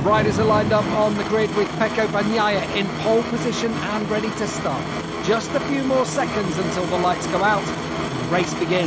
Riders are lined up on the grid with Pecco Bagnaia in pole position and ready to start. Just a few more seconds until the lights go out and the race begins.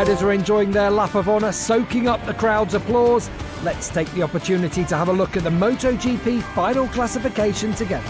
riders are enjoying their lap of honour, soaking up the crowd's applause. Let's take the opportunity to have a look at the MotoGP final classification together.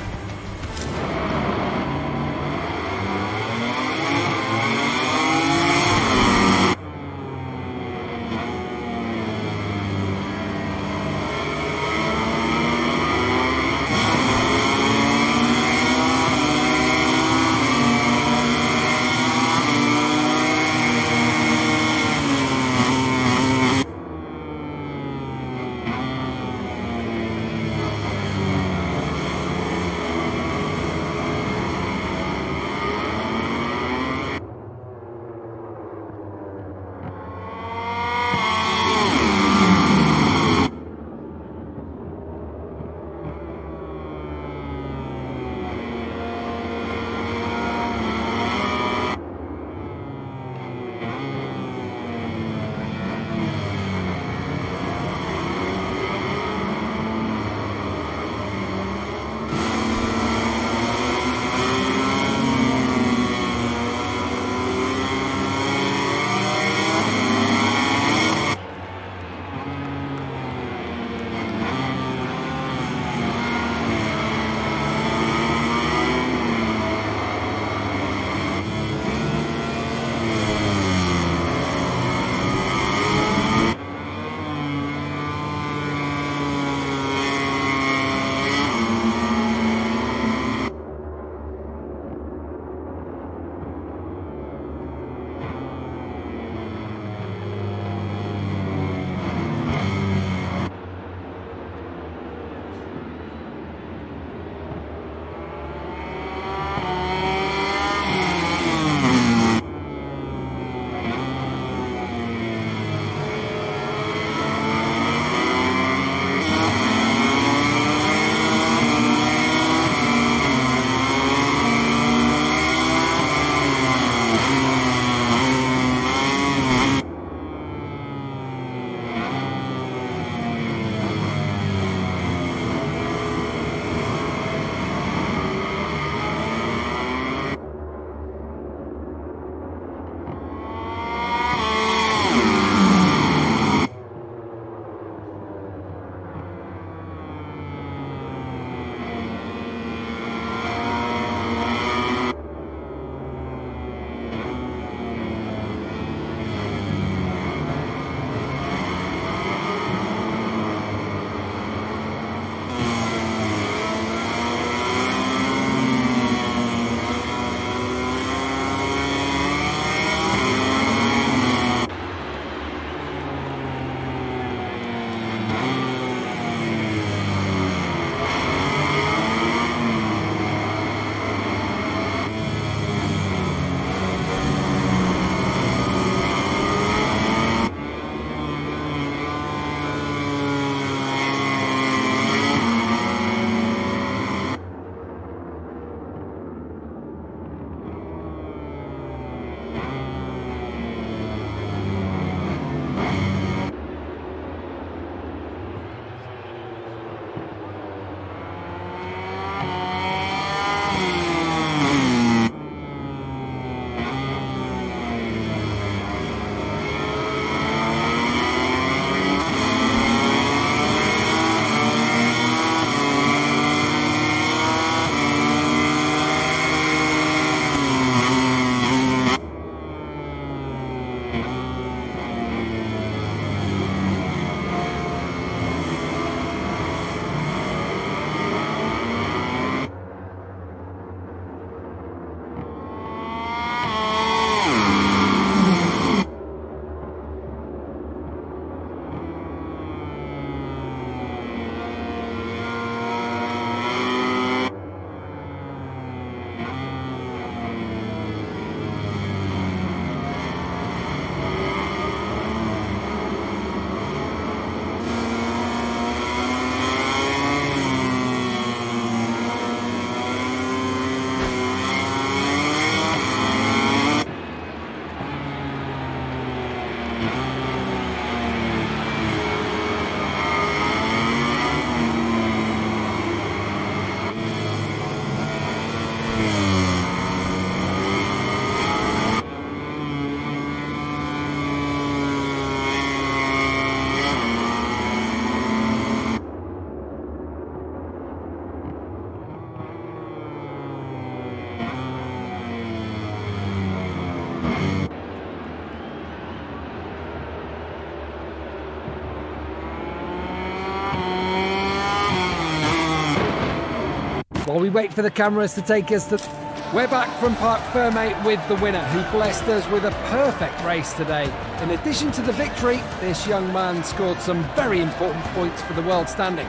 While we wait for the cameras to take us to... We're back from Parc Fermé with the winner, who blessed us with a perfect race today. In addition to the victory, this young man scored some very important points for the world standing.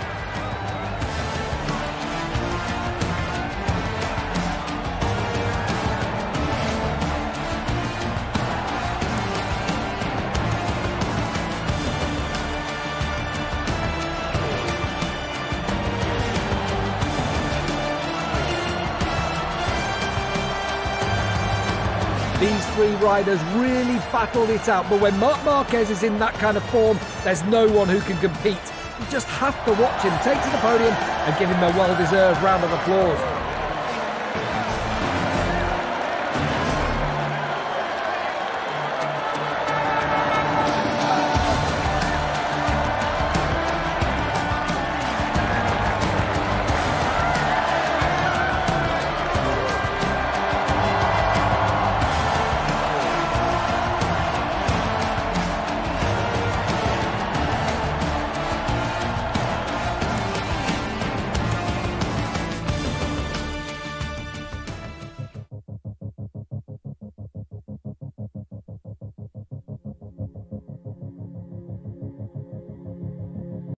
These three riders really battled it out, but when Marc Marquez is in that kind of form, there's no one who can compete. You just have to watch him take to the podium and give him a well-deserved round of applause.